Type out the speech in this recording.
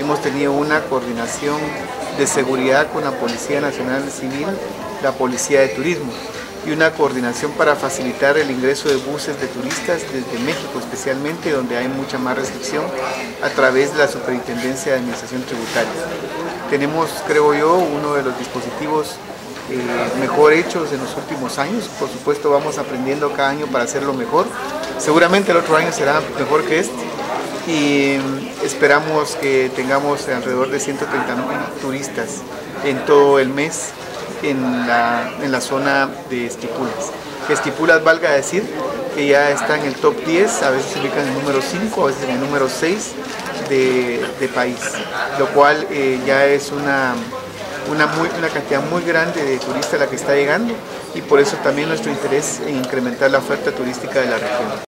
hemos tenido una coordinación de seguridad con la Policía Nacional Civil, la Policía de Turismo, y una coordinación para facilitar el ingreso de buses de turistas desde México, especialmente donde hay mucha más restricción, a través de la Superintendencia de Administración Tributaria. Tenemos, creo yo, uno de los dispositivos mejor hechos en los últimos años. Por supuesto, vamos aprendiendo cada año para hacerlo mejor. Seguramente el otro año será mejor que este, y esperamos que tengamos alrededor de 130,000 turistas en todo el mes en la zona de Esquipulas. Que Esquipulas, valga decir, que ya está en el top 10, a veces se ubica en el número 5, a veces en el número 6 de país, lo cual ya es una cantidad muy grande de turistas la que está llegando, y por eso también nuestro interés en incrementar la oferta turística de la región.